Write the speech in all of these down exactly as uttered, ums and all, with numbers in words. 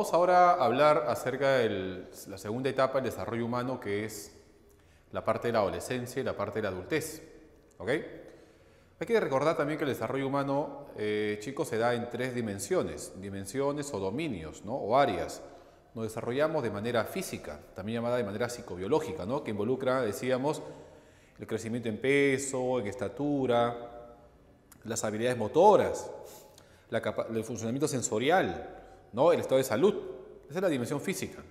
Vamos ahora a hablar acerca de la segunda etapa del desarrollo humano, que es la parte de la adolescencia y la parte de la adultez. ¿Ok? Hay que recordar también que el desarrollo humano, eh, chicos, se da en tres dimensiones, dimensiones o dominios, ¿no? O áreas. Nos desarrollamos de manera física, también llamada de manera psicobiológica, ¿no? Que involucra, decíamos, el crecimiento en peso, en estatura, las habilidades motoras, la el funcionamiento sensorial, ¿no? El estado de salud. Esa es la dimensión física.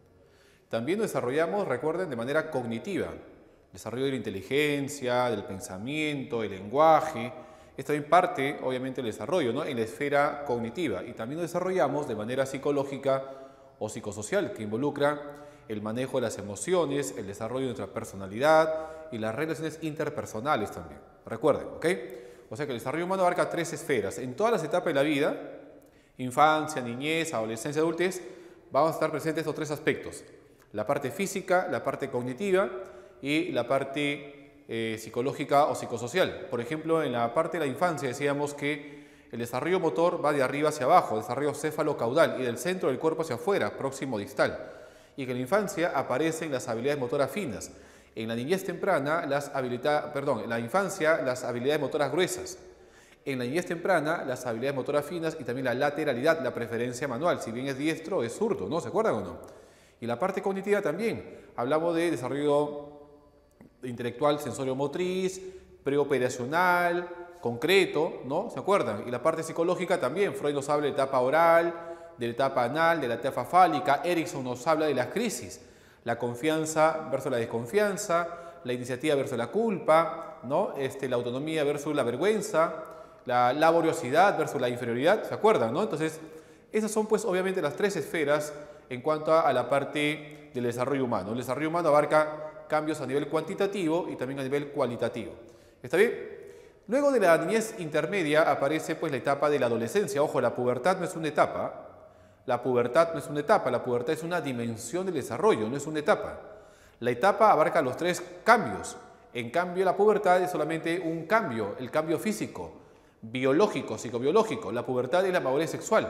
También nos desarrollamos, recuerden, de manera cognitiva. Desarrollo de la inteligencia, del pensamiento, el lenguaje. Es también parte, obviamente, del desarrollo, ¿no? En la esfera cognitiva. Y también nos desarrollamos de manera psicológica o psicosocial, que involucra el manejo de las emociones, el desarrollo de nuestra personalidad y las relaciones interpersonales también. Recuerden, ¿ok? O sea que el desarrollo humano abarca tres esferas. En todas las etapas de la vida, infancia, niñez, adolescencia, adultez, vamos a estar presentes estos tres aspectos. La parte física, la parte cognitiva y la parte eh, psicológica o psicosocial. Por ejemplo, en la parte de la infancia decíamos que el desarrollo motor va de arriba hacia abajo, desarrollo céfalo-caudal, y del centro del cuerpo hacia afuera, próximo distal. Y que en la infancia aparecen las habilidades motoras finas. En la niñez temprana, las habilidades, perdón, en la infancia, las habilidades motoras gruesas. En la niñez temprana, las habilidades motoras finas y también la lateralidad, la preferencia manual, si bien es diestro o es zurdo, ¿no? ¿Se acuerdan o no? Y la parte cognitiva también. Hablamos de desarrollo intelectual, sensorio-motriz, preoperacional, concreto, ¿no? ¿Se acuerdan? Y la parte psicológica también. Freud nos habla de la etapa oral, de la etapa anal, de la etapa fálica. Erickson nos habla de las crisis. La confianza versus la desconfianza, la iniciativa versus la culpa, ¿no? Este, la autonomía versus la vergüenza, la laboriosidad versus la inferioridad, ¿se acuerdan, no? Entonces, esas son pues obviamente las tres esferas en cuanto a la parte del desarrollo humano. El desarrollo humano abarca cambios a nivel cuantitativo y también a nivel cualitativo. ¿Está bien? Luego de la niñez intermedia aparece pues la etapa de la adolescencia. Ojo, la pubertad no es una etapa. La pubertad no es una etapa, la pubertad es una dimensión del desarrollo, no es una etapa. La etapa abarca los tres cambios. En cambio, la pubertad es solamente un cambio, el cambio físico, biológico, psicobiológico. La pubertad es la madurez sexual.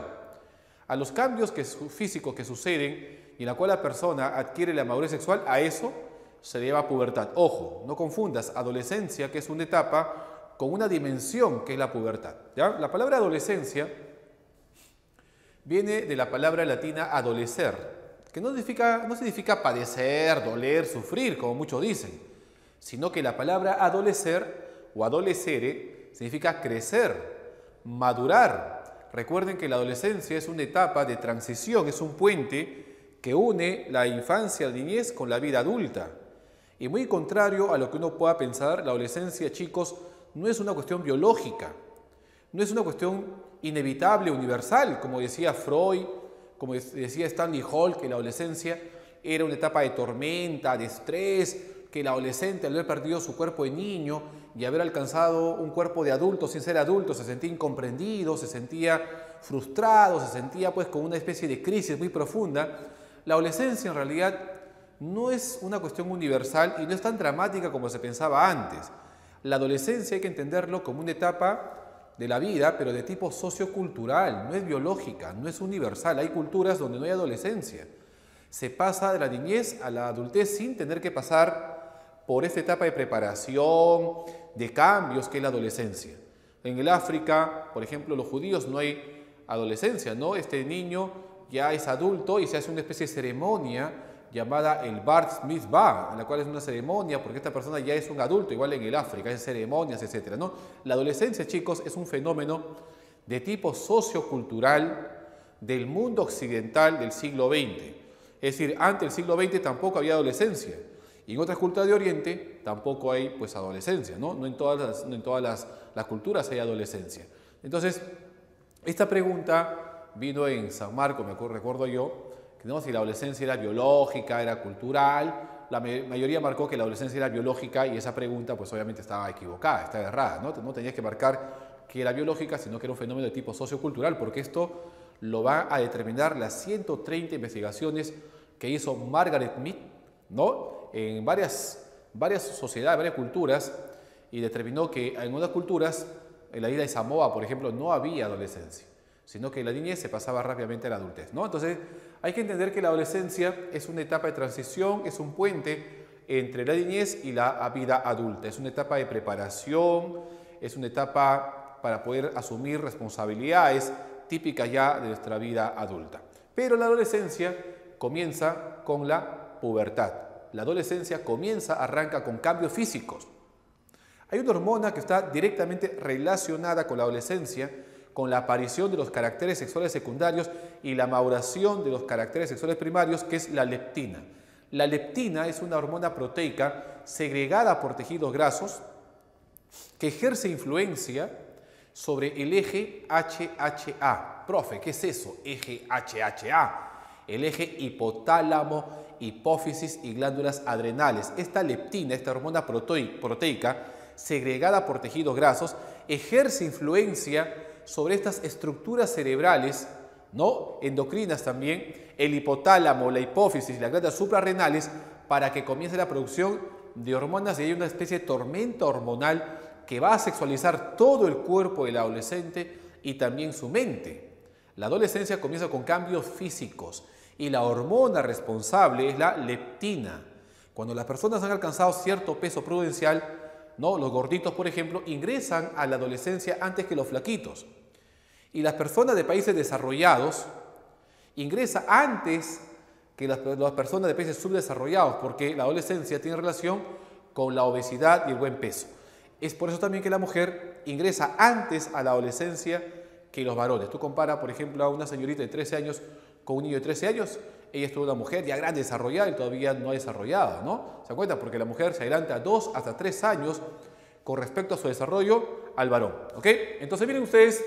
A los cambios que, físicos que suceden y en la cual la persona adquiere la madurez sexual, a eso se le llama pubertad. Ojo, no confundas adolescencia, que es una etapa, con una dimensión que es la pubertad, ¿ya? La palabra adolescencia viene de la palabra latina adolecer, que no significa, no significa padecer, doler, sufrir, como muchos dicen, sino que la palabra adolecer o adolescere significa crecer, madurar. Recuerden que la adolescencia es una etapa de transición, es un puente que une la infancia, la niñez con la vida adulta. Y muy contrario a lo que uno pueda pensar, la adolescencia, chicos, no es una cuestión biológica, no es una cuestión inevitable, universal, como decía Freud, como decía Stanley Hall, que la adolescencia era una etapa de tormenta, de estrés, que el adolescente al haber perdido su cuerpo de niño y haber alcanzado un cuerpo de adulto sin ser adulto, se sentía incomprendido, se sentía frustrado, se sentía pues con una especie de crisis muy profunda. La adolescencia en realidad no es una cuestión universal y no es tan dramática como se pensaba antes. La adolescencia hay que entenderlo como una etapa de la vida, pero de tipo sociocultural, no es biológica, no es universal. Hay culturas donde no hay adolescencia. Se pasa de la niñez a la adultez sin tener que pasar por esta etapa de preparación, de cambios que es la adolescencia. En el África, por ejemplo, los judíos no hay adolescencia, ¿no? Este niño ya es adulto y se hace una especie de ceremonia llamada el Bar Mitzvah, en la cual es una ceremonia porque esta persona ya es un adulto, igual en el África, hay ceremonias, etcétera, ¿no? La adolescencia, chicos, es un fenómeno de tipo sociocultural del mundo occidental del siglo veinte. Es decir, antes del siglo veinte tampoco había adolescencia y en otras culturas de Oriente tampoco hay pues adolescencia, ¿no? No en todas las, no en todas las, las culturas hay adolescencia. Entonces, esta pregunta vino en San Marcos, me acuerdo, recuerdo yo, que no, si la adolescencia era biológica, era cultural. La mayoría marcó que la adolescencia era biológica y esa pregunta pues obviamente estaba equivocada, estaba errada, ¿no? No tenías que marcar que era biológica, sino que era un fenómeno de tipo sociocultural, porque esto lo va a determinar las ciento treinta investigaciones que hizo Margaret Mead, ¿no? En varias, varias sociedades, varias culturas, y determinó que en unas culturas, en la isla de Samoa, por ejemplo, no había adolescencia. sino que la niñez se pasaba rápidamente a la adultez, ¿no? Entonces, hay que entender que la adolescencia es una etapa de transición, es un puente entre la niñez y la vida adulta. Es una etapa de preparación, es una etapa para poder asumir responsabilidades típicas ya de nuestra vida adulta. Pero la adolescencia comienza con la pubertad. La adolescencia comienza, arranca con cambios físicos. Hay una hormona que está directamente relacionada con la adolescencia, con la aparición de los caracteres sexuales secundarios y la maduración de los caracteres sexuales primarios, que es la leptina. La leptina es una hormona proteica segregada por tejidos grasos que ejerce influencia sobre el eje H H A. Profe, ¿qué es eso? Eje H H A. El eje hipotálamo, hipófisis y glándulas adrenales. Esta leptina, esta hormona proteica segregada por tejidos grasos, ejerce influencia sobre estas estructuras cerebrales, ¿no? Endocrinas también, el hipotálamo, la hipófisis y las glándulas suprarrenales, para que comience la producción de hormonas y hay una especie de tormenta hormonal que va a sexualizar todo el cuerpo del adolescente y también su mente. La adolescencia comienza con cambios físicos y la hormona responsable es la leptina. Cuando las personas han alcanzado cierto peso prudencial, ¿no? Los gorditos, por ejemplo, ingresan a la adolescencia antes que los flaquitos. Y las personas de países desarrollados ingresan antes que las, las personas de países subdesarrollados, porque la adolescencia tiene relación con la obesidad y el buen peso. Es por eso también que la mujer ingresa antes a la adolescencia que los varones. Tú comparas, por ejemplo, a una señorita de trece años con un niño de trece años, ella es toda una mujer ya grande, desarrollada y todavía no desarrollada, ¿no? ¿Se cuenta? Porque la mujer se adelanta dos hasta tres años con respecto a su desarrollo al varón, ¿ok? Entonces miren ustedes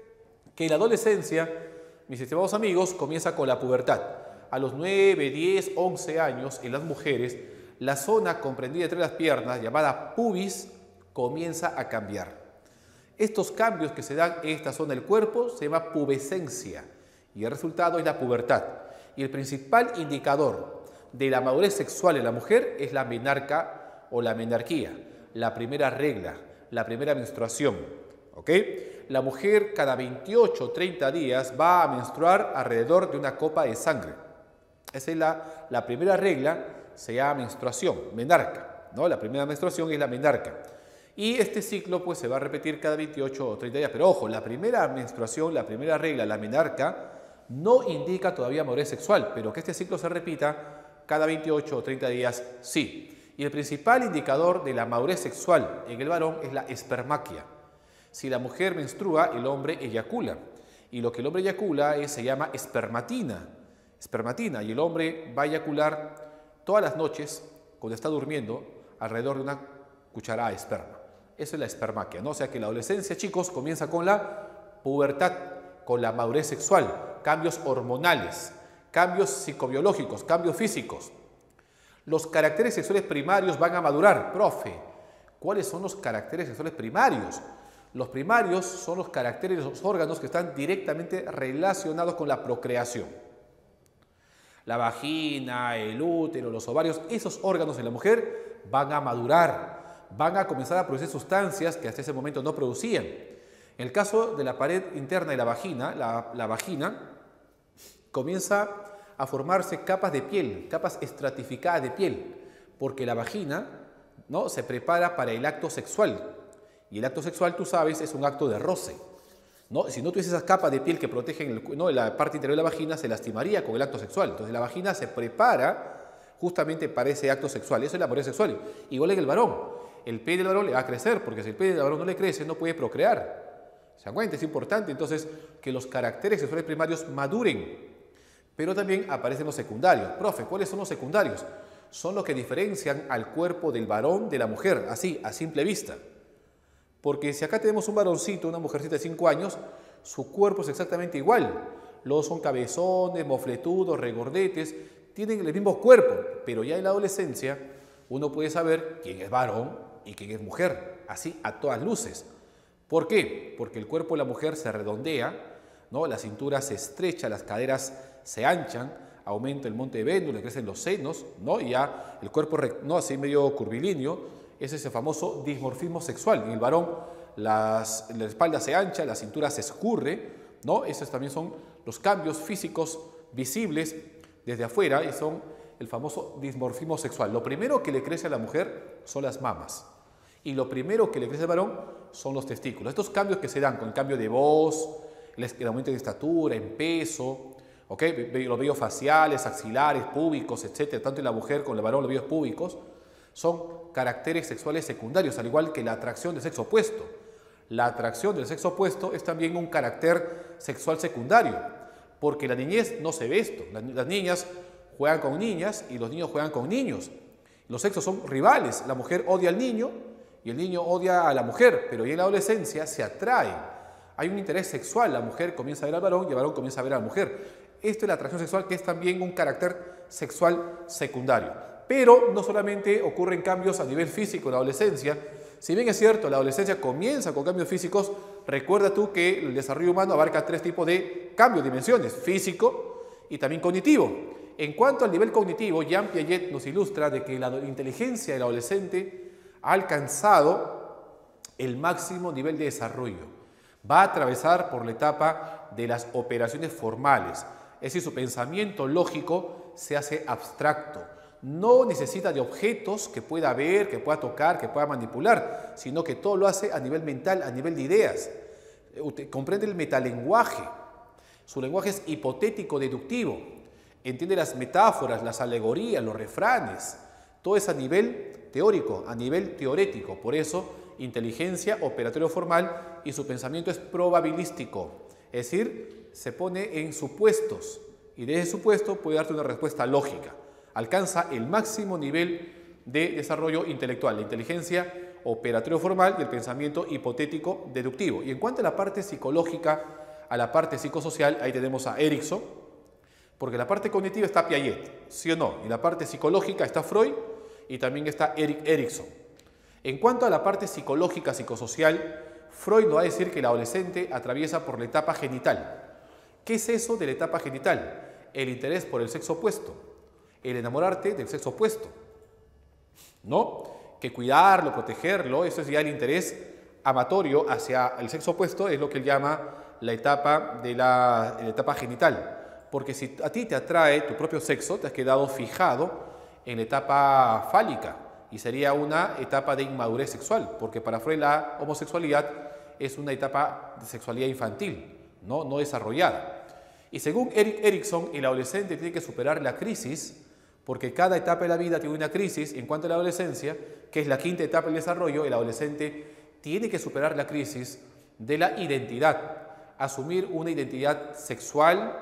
que la adolescencia, mis estimados amigos, comienza con la pubertad. A los nueve, diez, once años en las mujeres, la zona comprendida entre las piernas, llamada pubis, comienza a cambiar. Estos cambios que se dan en esta zona del cuerpo se llama pubescencia y el resultado es la pubertad. Y el principal indicador de la madurez sexual en la mujer es la menarca o la menarquía, la primera regla, la primera menstruación. ¿Ok? La mujer cada veintiocho o treinta días va a menstruar alrededor de una copa de sangre. Esa es la, la primera regla, se llama menstruación, menarca, ¿no? La primera menstruación es la menarca. Y este ciclo pues se va a repetir cada veintiocho o treinta días. Pero ojo, la primera menstruación, la primera regla, la menarca, no indica todavía madurez sexual, pero que este ciclo se repita cada veintiocho o treinta días, sí. Y el principal indicador de la madurez sexual en el varón es la espermaquia. Si la mujer menstrua, el hombre eyacula. Y lo que el hombre eyacula es, se llama espermatina. Espermatina. Y el hombre va a eyacular todas las noches, cuando está durmiendo, alrededor de una cucharada de esperma. Eso es la espermaquia, ¿no? O sea que la adolescencia, chicos, comienza con la pubertad, con la madurez sexual, cambios hormonales, cambios psicobiológicos, cambios físicos. Los caracteres sexuales primarios van a madurar. Profe, ¿cuáles son los caracteres sexuales primarios? Los primarios son los caracteres de los órganos que están directamente relacionados con la procreación. La vagina, el útero, los ovarios, esos órganos en la mujer van a madurar, van a comenzar a producir sustancias que hasta ese momento no producían. En el caso de la pared interna de la vagina, la, la vagina comienza a formarse capas de piel, capas estratificadas de piel, porque la vagina, ¿no?, se prepara para el acto sexual. Y el acto sexual, tú sabes, es un acto de roce, ¿no? Si no tuviese esas capas de piel que protegen el, ¿no?, la parte interior de la vagina, se lastimaría con el acto sexual. Entonces la vagina se prepara justamente para ese acto sexual. Eso es la madurez sexual. Igual en el varón. El pene del varón le va a crecer, porque si el pene del varón no le crece, no puede procrear. ¿Se dan cuenta? Es importante entonces que los caracteres sexuales primarios maduren. Pero también aparecen los secundarios. Profe, ¿cuáles son los secundarios? Son los que diferencian al cuerpo del varón de la mujer, así, a simple vista. Porque si acá tenemos un varoncito, una mujercita de cinco años, su cuerpo es exactamente igual. Los son cabezones, mofletudos, regordetes, tienen el mismo cuerpo. Pero ya en la adolescencia uno puede saber quién es varón y quién es mujer, así a todas luces. ¿Por qué? Porque el cuerpo de la mujer se redondea, ¿no? La cintura se estrecha, las caderas se anchan, aumenta el monte de Venus, le crecen los senos, ¿no? Y ya el cuerpo, ¿no?, así medio curvilíneo. Ese es el famoso dimorfismo sexual. En el varón las, la espalda se ancha, la cintura se escurre, ¿no? Esos también son los cambios físicos visibles desde afuera y son el famoso dimorfismo sexual. Lo primero que le crece a la mujer son las mamas y lo primero que le crece al varón son los testículos. Estos cambios que se dan con el cambio de voz, el aumento de estatura, en peso, ¿okay? Los vellos faciales, axilares, púbicos, etcétera, tanto en la mujer como en el varón, los vellos púbicos, son caracteres sexuales secundarios, al igual que la atracción del sexo opuesto. La atracción del sexo opuesto es también un carácter sexual secundario, porque en la niñez no se ve esto. Las niñas juegan con niñas y los niños juegan con niños. Los sexos son rivales, la mujer odia al niño y el niño odia a la mujer, pero ya en la adolescencia se atraen. Hay un interés sexual, la mujer comienza a ver al varón y el varón comienza a ver a la mujer. Esto es la atracción sexual, que es también un carácter sexual secundario. Pero no solamente ocurren cambios a nivel físico en la adolescencia. Si bien es cierto, la adolescencia comienza con cambios físicos, recuerda tú que el desarrollo humano abarca tres tipos de cambios, dimensiones: físico y también cognitivo. En cuanto al nivel cognitivo, Jean Piaget nos ilustra de que la inteligencia del adolescente ha alcanzado el máximo nivel de desarrollo. Va a atravesar por la etapa de las operaciones formales, es decir, su pensamiento lógico se hace abstracto. No necesita de objetos que pueda ver, que pueda tocar, que pueda manipular, sino que todo lo hace a nivel mental, a nivel de ideas. Comprende el metalenguaje. Su lenguaje es hipotético-deductivo. Entiende las metáforas, las alegorías, los refranes. Todo es a nivel teórico, a nivel teorético. Por eso, inteligencia operatorio formal y su pensamiento es probabilístico. Es decir, se pone en supuestos y de ese supuesto puede darte una respuesta lógica. Alcanza el máximo nivel de desarrollo intelectual, la inteligencia operatorio formal y el pensamiento hipotético deductivo. Y en cuanto a la parte psicológica, a la parte psicosocial, ahí tenemos a Erikson, porque la parte cognitiva está Piaget, ¿sí o no? Y la parte psicológica está Freud y también está Erik Erikson. En cuanto a la parte psicológica, psicosocial, Freud nos va a decir que el adolescente atraviesa por la etapa genital. ¿Qué es eso de la etapa genital? El interés por el sexo opuesto, el enamorarte del sexo opuesto, ¿no? Que cuidarlo, protegerlo, eso es ya el interés amatorio hacia el sexo opuesto, es lo que él llama la etapa de la, la etapa genital. Porque si a ti te atrae tu propio sexo, te has quedado fijado en la etapa fálica y sería una etapa de inmadurez sexual, porque para Freud la homosexualidad es una etapa de sexualidad infantil, no, no desarrollada. Y según Erik Erikson, el adolescente tiene que superar la crisis, porque cada etapa de la vida tiene una crisis. En cuanto a la adolescencia, que es la quinta etapa del desarrollo, el adolescente tiene que superar la crisis de la identidad, asumir una identidad sexual,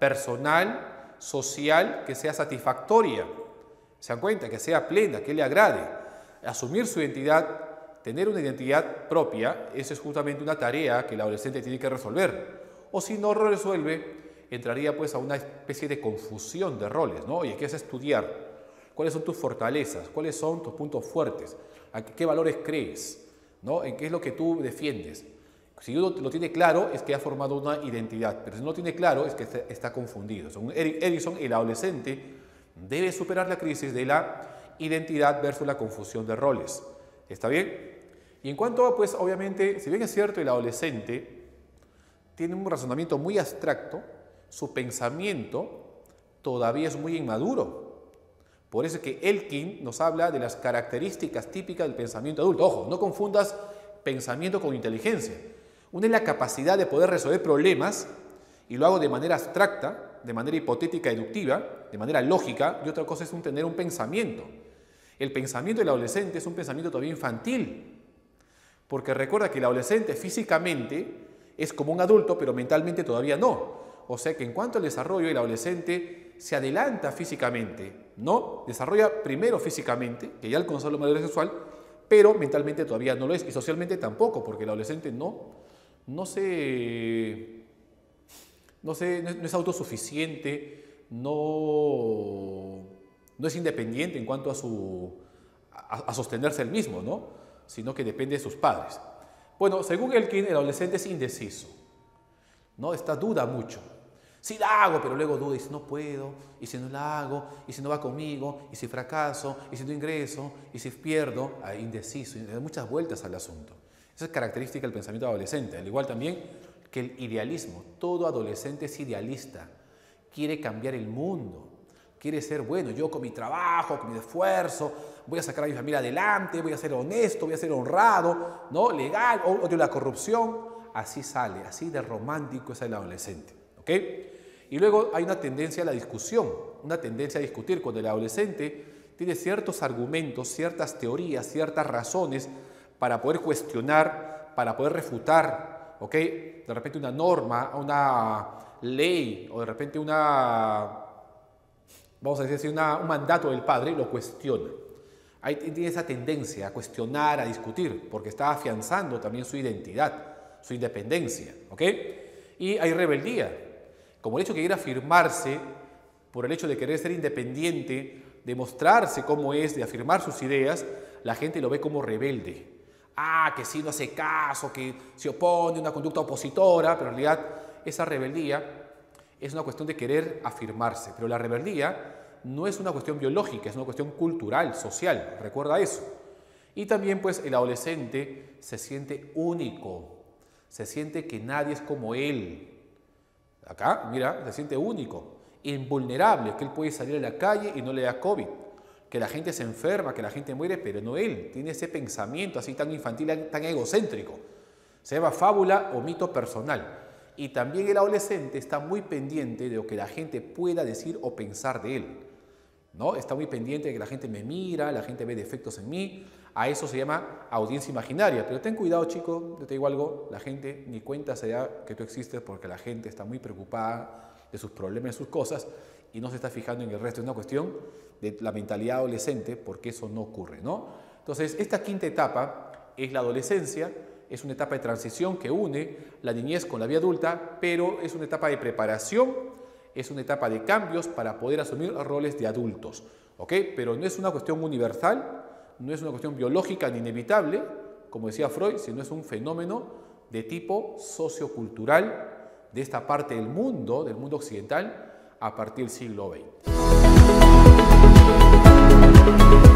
personal, social, que sea satisfactoria. ¿Se dan cuenta? Que sea plena, que le agrade. Asumir su identidad, tener una identidad propia, esa es justamente una tarea que el adolescente tiene que resolver. O si no lo resuelve, entraría pues a una especie de confusión de roles, ¿no? Oye, ¿qué es estudiar? ¿Cuáles son tus fortalezas? ¿Cuáles son tus puntos fuertes? ¿A qué valores crees? ¿No? ¿En qué es lo que tú defiendes? Si uno lo tiene claro, es que ha formado una identidad, pero si no lo tiene claro, es que está confundido. Según Erik Erikson, el adolescente debe superar la crisis de la identidad versus la confusión de roles. ¿Está bien? Y en cuanto a, pues, obviamente, si bien es cierto, el adolescente tiene un razonamiento muy abstracto, su pensamiento todavía es muy inmaduro. Por eso es que Elkin nos habla de las características típicas del pensamiento adulto. Ojo, no confundas pensamiento con inteligencia. Una es la capacidad de poder resolver problemas, y lo hago de manera abstracta, de manera hipotética, deductiva, de manera lógica, y otra cosa es un, tener un pensamiento. El pensamiento del adolescente es un pensamiento todavía infantil, porque recuerda que el adolescente físicamente es como un adulto, pero mentalmente todavía no. O sea que en cuanto al desarrollo, el adolescente se adelanta físicamente, ¿no? Desarrolla primero físicamente, que ya alcanzó la madurez sexual, pero mentalmente todavía no lo es, y socialmente tampoco, porque el adolescente no, no, se, no, se, no es autosuficiente, no, no es independiente en cuanto a, su, a, a sostenerse él mismo, ¿no? Sino que depende de sus padres. Bueno, según Elkin, el adolescente es indeciso, ¿no? Esta duda mucho. Sí la hago, pero luego duda, y si no puedo, y si no la hago, y si no va conmigo, y si fracaso, y si no ingreso, y si pierdo, ahí indeciso, y da muchas vueltas al asunto. Esa es característica del pensamiento adolescente, al igual también que el idealismo, todo adolescente es idealista, quiere cambiar el mundo, quiere ser bueno, yo con mi trabajo, con mi esfuerzo, voy a sacar a mi familia adelante, voy a ser honesto, voy a ser honrado, ¿no? Legal, odio la corrupción, así sale, así de romántico es el adolescente, ¿ok? Y luego hay una tendencia a la discusión, una tendencia a discutir cuando el adolescente tiene ciertos argumentos, ciertas teorías, ciertas razones para poder cuestionar, para poder refutar, ¿ok? De repente una norma, una ley o de repente una, vamos a decir así, una, un mandato del padre, lo cuestiona. Ahí tiene esa tendencia a cuestionar, a discutir, porque está afianzando también su identidad, su independencia, ¿ok? Y hay rebeldía, como el hecho de querer afirmarse, por el hecho de querer ser independiente, de mostrarse cómo es, de afirmar sus ideas, la gente lo ve como rebelde. Ah, que sí, no hace caso, que se opone a una conducta opositora, pero en realidad esa rebeldía es una cuestión de querer afirmarse. Pero la rebeldía no es una cuestión biológica, es una cuestión cultural, social, recuerda eso. Y también pues el adolescente se siente único, se siente que nadie es como él. Acá, mira, se siente único, invulnerable, que él puede salir a la calle y no le da COVID, que la gente se enferma, que la gente muere, pero no él. Tiene ese pensamiento así tan infantil, tan egocéntrico. Se llama fábula o mito personal. Y también el adolescente está muy pendiente de lo que la gente pueda decir o pensar de él, ¿no? Está muy pendiente de que la gente me mira, la gente ve defectos en mí. A eso se llama audiencia imaginaria. Pero ten cuidado, chico, yo te digo algo, la gente ni cuenta se da que tú existes porque la gente está muy preocupada de sus problemas, de sus cosas, y no se está fijando en el resto. Es una cuestión de la mentalidad adolescente, porque eso no ocurre, ¿no? Entonces, esta quinta etapa es la adolescencia, es una etapa de transición que une la niñez con la vida adulta, pero es una etapa de preparación, es una etapa de cambios para poder asumir roles de adultos, ¿ok? Pero no es una cuestión universal, no es una cuestión biológica ni inevitable, como decía Freud, sino es un fenómeno de tipo sociocultural de esta parte del mundo, del mundo occidental, a partir del siglo veinte.